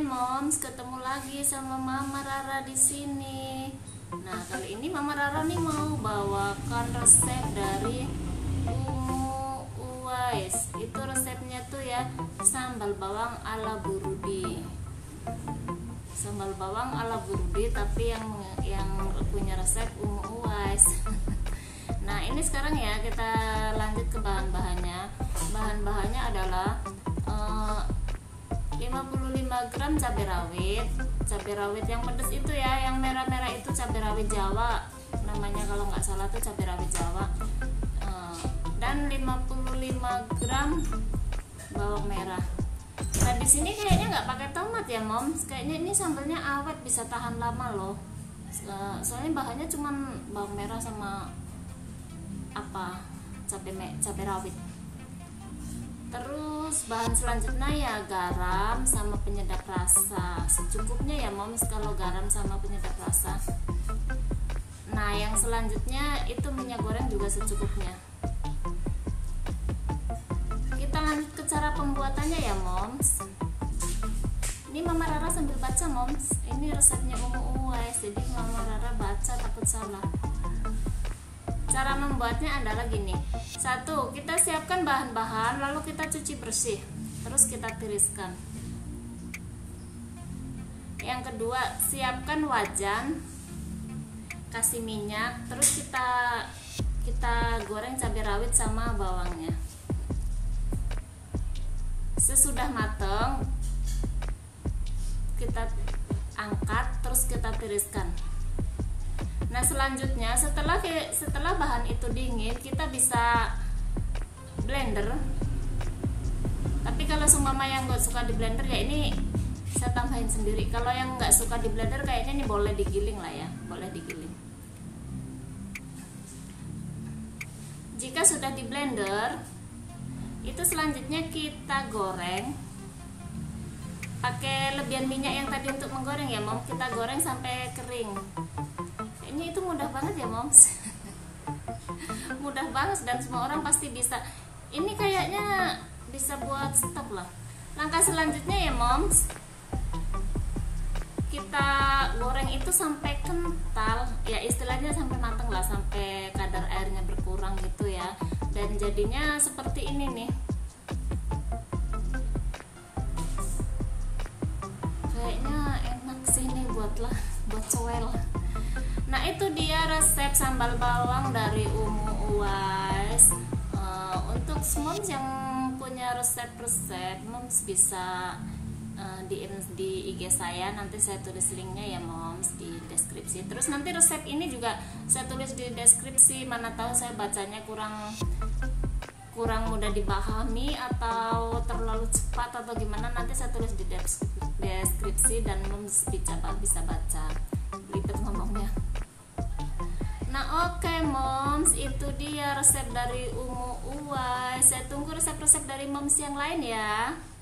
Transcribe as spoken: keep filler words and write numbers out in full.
Moms, ketemu lagi sama Mama Rara di sini. Nah, kali ini Mama Rara nih mau bawakan resep dari Umu Uwais. Itu resepnya tuh ya, sambal bawang ala Burudi. Sambal bawang ala Burudi, tapi yang yang punya resep Umu Uwais. Nah, ini sekarang ya kita lanjut ke bahan-bahannya. Bahan-bahannya adalah uh, lima puluh lima gram cabai rawit. Cabai rawit yang pedas itu ya, yang merah-merah itu cabai rawit Jawa. Namanya kalau nggak salah tuh cabai rawit Jawa. Uh, dan lima puluh lima gram bawang merah. Nah, di sini kayaknya nggak pakai tomat ya, Moms. Kayaknya ini sambalnya awet, bisa tahan lama loh. Uh, soalnya bahannya cuman bawang merah sama apa? cabai cabai rawit. Terus bahan selanjutnya ya garam sama penyedap rasa, secukupnya ya Moms kalau garam sama penyedap rasa. Nah, yang selanjutnya itu minyak goreng juga secukupnya. Kita lanjut ke cara pembuatannya ya Moms. Ini Mama Rara sambil baca Moms. Ini resepnya Umu Uwais, jadi Mama Rara baca takut salah. Cara membuatnya adalah gini. Satu, kita siapkan bahan-bahan, lalu kita cuci bersih, terus kita tiriskan. Yang kedua, siapkan wajan, kasih minyak, terus kita kita goreng cabai rawit sama bawangnya. Sesudah mateng, kita angkat, terus kita tiriskan. Nah, selanjutnya setelah setelah bahan itu dingin, kita bisa blender. Tapi kalau seumpama yang nggak suka di blender ya ini saya tambahin sendiri. Kalau yang nggak suka di blender kayaknya ini boleh digiling lah ya, boleh digiling. Jika sudah di blender, itu selanjutnya kita goreng. Pakai lebihan minyak yang tadi untuk menggoreng ya, Mom. Kita goreng sampai kering. Ini itu mudah banget ya Moms. Mudah banget dan semua orang pasti bisa. Ini kayaknya bisa buat stok lah. Langkah selanjutnya ya Moms, kita goreng itu sampai kental, ya istilahnya sampai matang lah, sampai kadar airnya berkurang gitu ya. Dan jadinya seperti ini nih. Kayaknya enak sih nih buatlah buat coel. Nah, itu dia resep sambal bawang dari Umu Uwais. Uh, untuk Moms yang punya resep-resep, Moms bisa uh, di, di I G saya. Nanti saya tulis linknya ya Moms di deskripsi. Terus nanti resep ini juga saya tulis di deskripsi. Mana tahu saya bacanya kurang kurang mudah dipahami atau terlalu cepat atau gimana, nanti saya tulis di deskripsi dan Moms bisa, bisa baca. Ribet ngomongnya. Nah, oke okay, Moms, itu dia resep dari Umu Uwais. Saya tunggu resep-resep dari Moms yang lain ya.